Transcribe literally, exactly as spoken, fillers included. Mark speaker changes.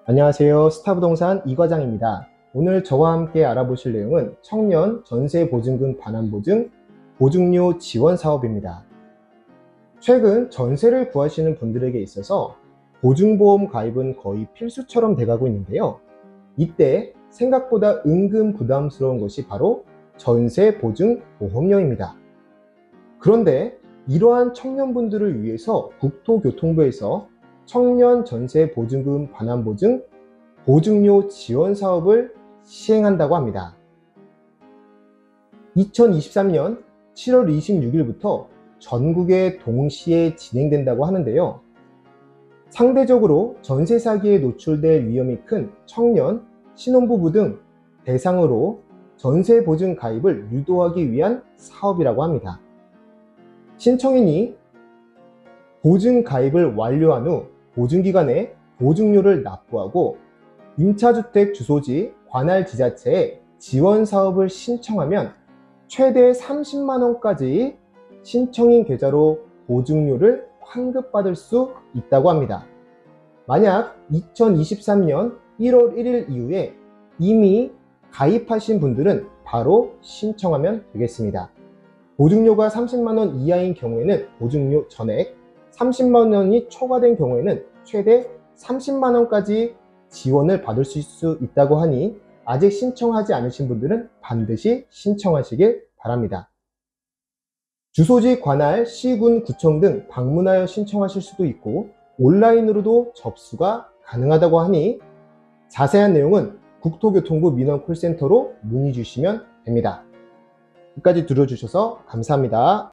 Speaker 1: 안녕하세요. 스타부동산 이과장입니다. 오늘 저와 함께 알아보실 내용은 청년 전세보증금 반환보증 보증료 지원 사업입니다. 최근 전세를 구하시는 분들에게 있어서 보증보험 가입은 거의 필수처럼 돼가고 있는데요. 이때 생각보다 은근 부담스러운 것이 바로 전세보증보험료입니다. 그런데 이러한 청년분들을 위해서 국토교통부에서 청년 전세보증금 반환보증 보증료 지원 사업을 시행한다고 합니다. 이천이십삼 년 칠월 이십육일부터 전국에 동시에 진행된다고 하는데요. 상대적으로 전세 사기에 노출될 위험이 큰 청년, 신혼부부 등 대상으로 전세 보증 가입을 유도하기 위한 사업이라고 합니다. 신청인이 보증 가입을 완료한 후 보증기간에 보증료를 납부하고 임차주택 주소지 관할 지자체에 지원 사업을 신청하면 최대 삼십만 원까지 신청인 계좌로 보증료를 환급받을 수 있다고 합니다. 만약 이천이십삼 년 일월 일일 이후에 이미 가입하신 분들은 바로 신청하면 되겠습니다. 보증료가 삼십만 원 이하인 경우에는 보증료 전액, 삼십만 원이 초과된 경우에는 최대 삼십만 원까지 지원을 받을 수 있다고 하니 아직 신청하지 않으신 분들은 반드시 신청하시길 바랍니다. 주소지 관할 시군 구청 등 방문하여 신청하실 수도 있고 온라인으로도 접수가 가능하다고 하니 자세한 내용은 국토교통부 민원콜센터로 문의 주시면 됩니다. 끝까지 들어주셔서 감사합니다.